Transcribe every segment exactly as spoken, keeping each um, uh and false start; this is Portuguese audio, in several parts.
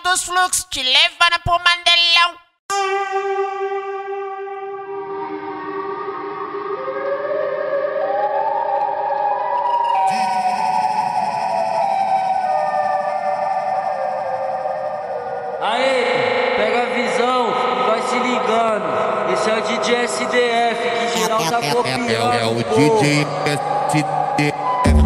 dos fluxos, te levando pro Mandelão. Aê, pega a visão e vai se ligando. Esse é o D J S D F que geral tá copiando. É, é, é o D J S D F.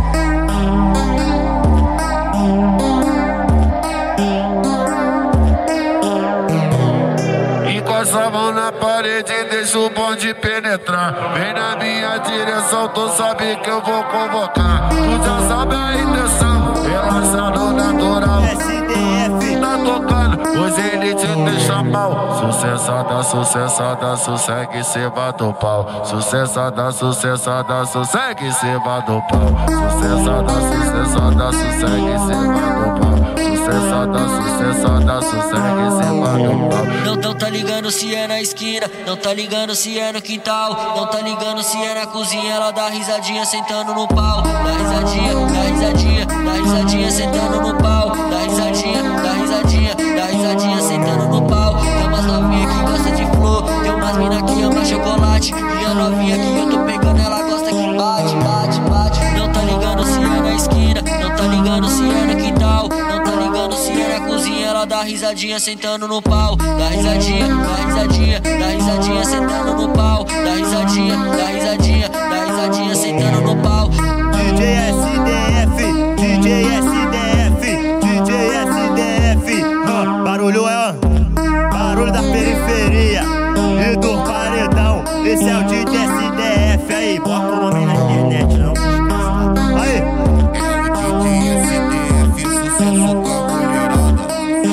Encosta a mão na parede e deixa o bonde penetrar. Vem na minha direção, tu sabe que eu vou convocar. Tu já sabe a intenção, relaxado natural. S D F tá tocando, hoje ele te deixa mal. Sucessada, sucessada, sossegue, ceba do pau. Sucessada, sucessada, sossegue, ceba do pau. Sucessada, sucessada, sossegue, ceba do pau. Sucessada, sucessada, sossegue, ceba do pau. Não, não tá ligando se é na esquina, não tá ligando se é no quintal, não tá ligando se é na cozinha, ela dá risadinha sentando no pau. Dá risadinha, dá risadinha, dá risadinha sentando no pau. Dá risadinha, dá risadinha, dá risadinha sentando no pau. Tem umas novinha que gosta de flor, tem umas mina que ama chocolate. E a novinha que eu tô pegando, ela gosta que bate, bate, bate. Não tá ligando se é na esquina, não tá ligando se é no quintal, não tá ligando se é na cozinha, ela dá risadinha sentando no pau. Dá risadinha, dá risadinha, dá risadinha sentando no pau. Dá risadinha, dá risadinha, dá risadinha sentando no pau. D J S D F, D J S D F, D J S D F. Ah, barulho é ó, barulho da periferia e do paredão. Esse é o D J S D F aí, bota o nome na internet, não esqueça. Aí. É o D J S D F, sucesso com a mulherada.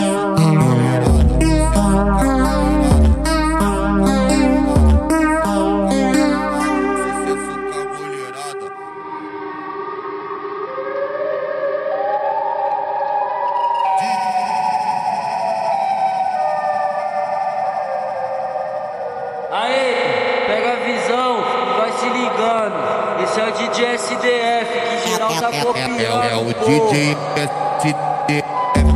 Aê, pega a visão e vai se ligando. Esse é o D J S D F que geral tá copiando. É, é, é o D J S D F.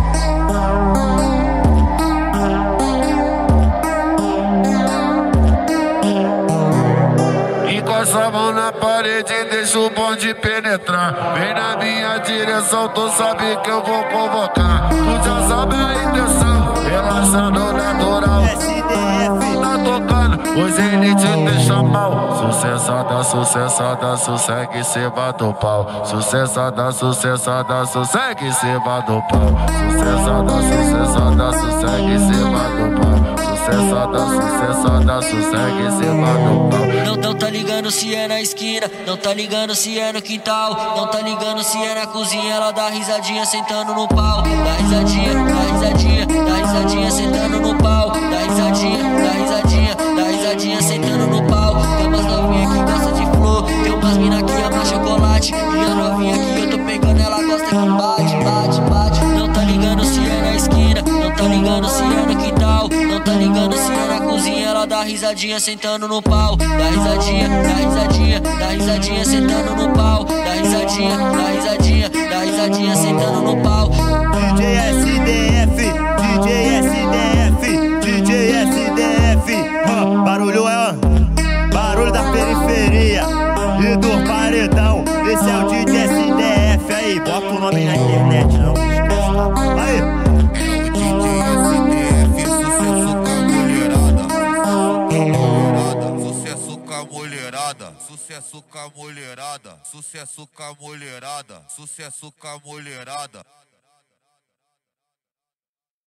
Encosta a mão na parede e deixa o bonde penetrar. Vem na minha direção, tu sabe que eu vou convocar. Tu já sabe a intenção, relaxado natural. S D F tá tocando, hoje ele te deixa mal. Sucessada, sucessada, sossegue, ceba do pau. Sucessada, sucessada, sossegue, ceba do pau. Sucessada, sucessada, sossegue, ceba do pau. Sucessada, sucessada, sossegue, ceba do pau. Não, não tá ligando se é na esquina, não tá ligando se é no quintal, não tá ligando se é na cozinha, ela dá risadinha sentando no pau. Dá risadinha, dá risadinha, dá risadinha sentando no pau. Dá risadinha, dá risadinha, dá risadinha sentando no pau. Tem umas novinha que gosta de flor, tem umas mina que ama chocolate. E a novinha que eu tô pegando, ela gosta que bate, bate, bate. Não tá ligando se é na esquina, não tá ligando se é no quintal, não tá ligando se é na cozinha, ela dá risadinha sentando no pau. Dá risadinha, dá risadinha, dá risadinha sentando no pau. Dá risadinha, dá risadinha, dá risadinha sentando no pau. D J S D F, D J S D F, D J S D F. Ah, barulho é ó, barulho da periferia e do paredão. Esse é o D J S D F aí, bota o nome na internet, não esqueça. Aí. Sucesso com a mulherada, sucesso com a mulherada, sucesso com a mulherada, sucesso com a mulherada.